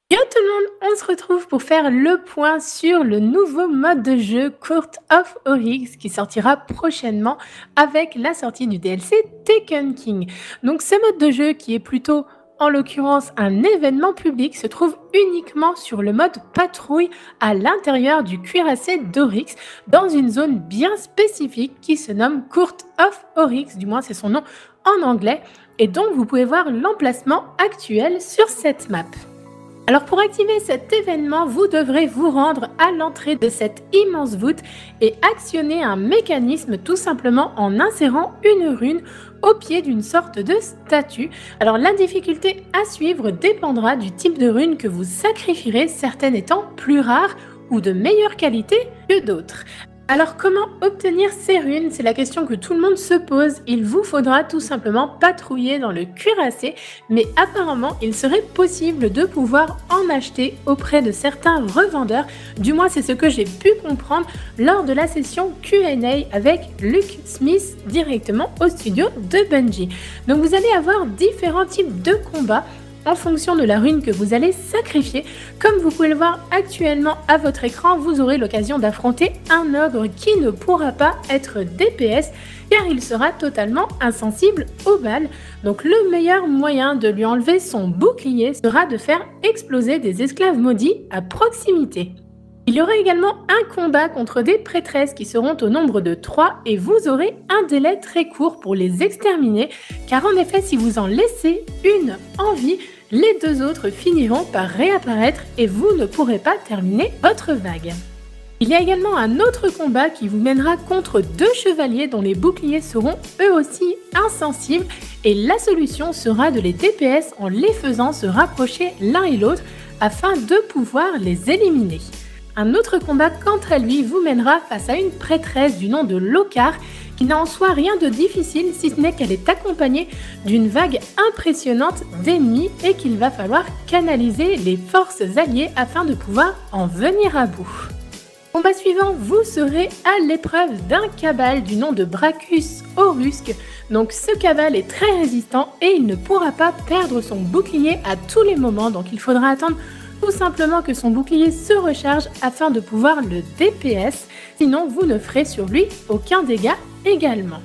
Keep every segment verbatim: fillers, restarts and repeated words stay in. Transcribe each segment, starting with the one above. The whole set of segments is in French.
Yo tout le monde, on se retrouve pour faire le point sur le nouveau mode de jeu Court of Oryx qui sortira prochainement avec la sortie du D L C Taken King. Donc ce mode de jeu qui est plutôt en l'occurrence un événement public se trouve uniquement sur le mode patrouille à l'intérieur du cuirassé d'Oryx dans une zone bien spécifique qui se nomme Court of Oryx, du moins c'est son nom en anglais, et donc vous pouvez voir l'emplacement actuel sur cette map. Alors pour activer cet événement, vous devrez vous rendre à l'entrée de cette immense voûte et actionner un mécanisme tout simplement en insérant une rune au pied d'une sorte de statue. Alors la difficulté à suivre dépendra du type de rune que vous sacrifierez, certaines étant plus rares ou de meilleure qualité que d'autres. Alors comment obtenir ces runes? C'est la question que tout le monde se pose. Il vous faudra tout simplement patrouiller dans le cuirassé, mais apparemment il serait possible de pouvoir en acheter auprès de certains revendeurs. Du moins c'est ce que j'ai pu comprendre lors de la session Q and A avec Luke Smith directement au studio de Bungie. Donc vous allez avoir différents types de combats en fonction de la rune que vous allez sacrifier. Comme vous pouvez le voir actuellement à votre écran, vous aurez l'occasion d'affronter un ogre qui ne pourra pas être D P S car il sera totalement insensible aux balles. Donc le meilleur moyen de lui enlever son bouclier sera de faire exploser des esclaves maudits à proximité. Il y aura également un combat contre des prêtresses qui seront au nombre de trois et vous aurez un délai très court pour les exterminer car en effet si vous en laissez une en vie, les deux autres finiront par réapparaître et vous ne pourrez pas terminer votre vague. Il y a également un autre combat qui vous mènera contre deux chevaliers dont les boucliers seront eux aussi insensibles et la solution sera de les D P S en les faisant se rapprocher l'un et l'autre afin de pouvoir les éliminer. Un autre combat quant à lui vous mènera face à une prêtresse du nom de Lokar qui n'a en soi rien de difficile si ce n'est qu'elle est accompagnée d'une vague impressionnante d'ennemis et qu'il va falloir canaliser les forces alliées afin de pouvoir en venir à bout. Combat suivant, vous serez à l'épreuve d'un cabal du nom de Bracus Orusque. Donc ce cabal est très résistant et il ne pourra pas perdre son bouclier à tous les moments, donc il faudra attendre tout simplement que son bouclier se recharge afin de pouvoir le D P S, sinon vous ne ferez sur lui aucun dégât également.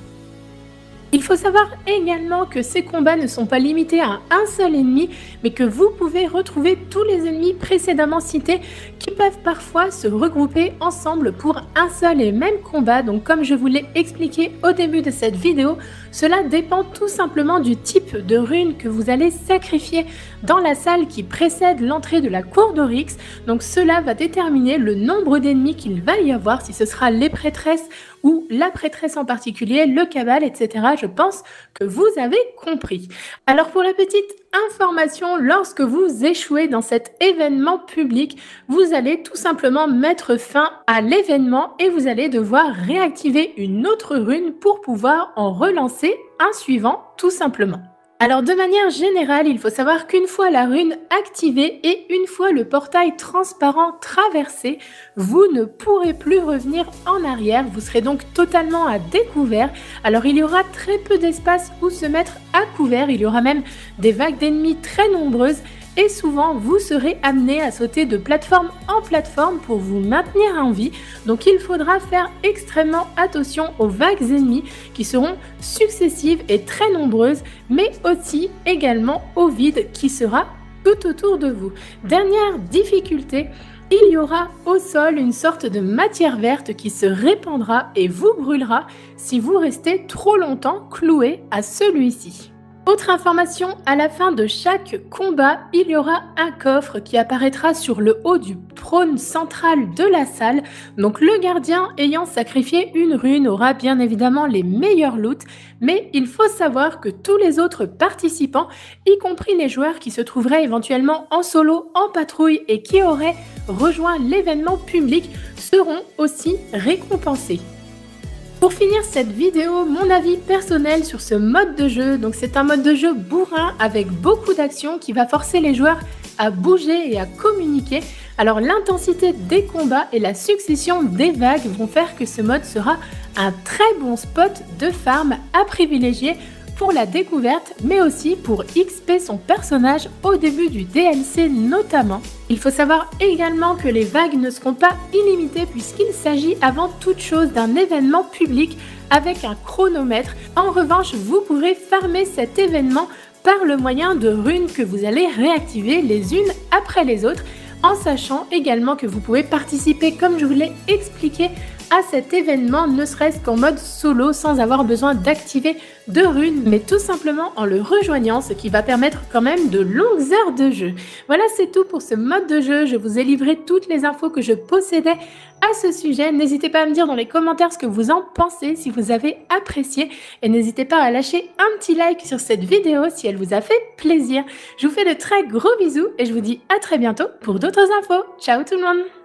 Il faut savoir également que ces combats ne sont pas limités à un seul ennemi, mais que vous pouvez retrouver tous les ennemis précédemment cités qui peuvent parfois se regrouper ensemble pour un seul et même combat. Donc comme je vous l'ai expliqué au début de cette vidéo, cela dépend tout simplement du type de rune que vous allez sacrifier dans la salle qui précède l'entrée de la cour d'Oryx. Donc cela va déterminer le nombre d'ennemis qu'il va y avoir, si ce sera les prêtresses ou la prêtresse en particulier, le cabal, et cetera. Je pense que vous avez compris. Alors pour la petite information, lorsque vous échouez dans cet événement public, vous allez tout simplement mettre fin à l'événement et vous allez devoir réactiver une autre rune pour pouvoir en relancer un suivant tout simplement. Alors de manière générale, il faut savoir qu'une fois la rune activée et une fois le portail transparent traversé, vous ne pourrez plus revenir en arrière, vous serez donc totalement à découvert. Alors il y aura très peu d'espace où se mettre à couvert, il y aura même des vagues d'ennemis très nombreuses et souvent vous serez amené à sauter de plateforme en plateforme pour vous maintenir en vie. Donc il faudra faire extrêmement attention aux vagues ennemies qui seront successives et très nombreuses, mais aussi également au vide qui sera tout autour de vous. Dernière difficulté, il y aura au sol une sorte de matière verte qui se répandra et vous brûlera si vous restez trop longtemps cloué à celui-ci. Autre information, à la fin de chaque combat, il y aura un coffre qui apparaîtra sur le haut du trône central de la salle. Donc le gardien ayant sacrifié une rune aura bien évidemment les meilleurs loots, mais il faut savoir que tous les autres participants, y compris les joueurs qui se trouveraient éventuellement en solo, en patrouille et qui auraient rejoint l'événement public, seront aussi récompensés. Pour finir cette vidéo, mon avis personnel sur ce mode de jeu. Donc c'est un mode de jeu bourrin avec beaucoup d'actions qui va forcer les joueurs à bouger et à communiquer. Alors l'intensité des combats et la succession des vagues vont faire que ce mode sera un très bon spot de farm à privilégier pour la découverte, mais aussi pour X P son personnage au début du D L C notamment. Il faut savoir également que les vagues ne seront pas illimitées puisqu'il s'agit avant toute chose d'un événement public avec un chronomètre. En revanche, vous pourrez farmer cet événement par le moyen de runes que vous allez réactiver les unes après les autres, en sachant également que vous pouvez participer, comme je vous l'ai expliqué, à cet événement, ne serait-ce qu'en mode solo, sans avoir besoin d'activer de runes, mais tout simplement en le rejoignant, ce qui va permettre quand même de longues heures de jeu. Voilà, c'est tout pour ce mode de jeu. Je vous ai livré toutes les infos que je possédais à ce sujet. N'hésitez pas à me dire dans les commentaires ce que vous en pensez, si vous avez apprécié, et n'hésitez pas à lâcher un petit like sur cette vidéo si elle vous a fait plaisir. Je vous fais de très gros bisous et je vous dis à très bientôt pour d'autres infos. Ciao tout le monde!